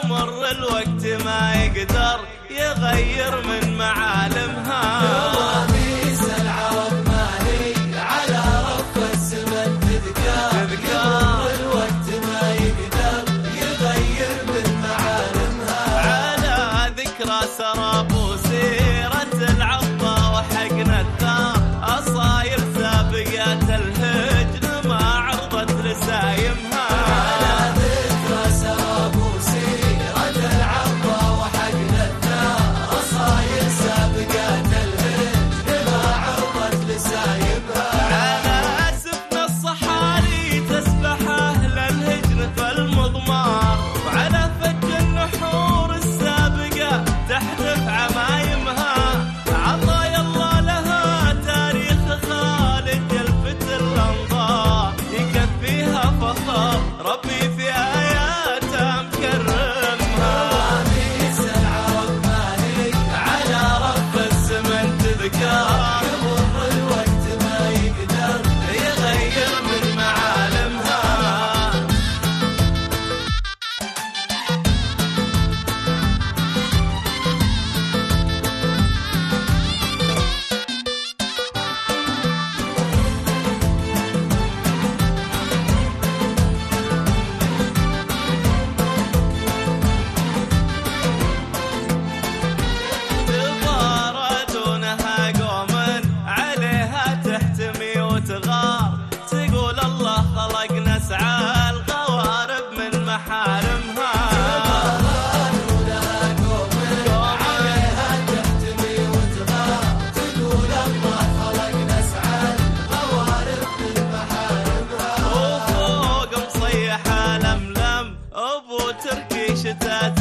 يمر الوقت ما يقدر يغير من معالمها. نواميس العرب مالي على رف الزمن تذكار، يمر الوقت ما يقدر يغير من معالمها. على ذكرى سراب وسيرة العطا وحقن الثار، أصاير سابقات الهجن ما عرضت لسايمها. على ذكرى سراب وسيرة العطا وحقن الثار، أصاير سابقات الهجن ما عرضت لسايمها. على سفن الصحاري تسبح أهل الهجن في المضمار، وعلى فج النحور السابقة تحذف عمايمها. عطايا الله لها تاريخ خالد يلفت الأنظار، يكفيها فخر ربي في آياته مكرمها. نواميس العرب مالي على رب الزمن تذكار، يمر الوقت ما يقدر يغير من معالمها. تباردونها قوم عليها تحتمي وتغار، تقول الله خلق نسعى القوارب من محارمها. ولها قوم عليها تحتمي وتغار، تقول الله خلق نسعى القوارب من محارمها. وفوق مصيح لملم ابو تركي شتات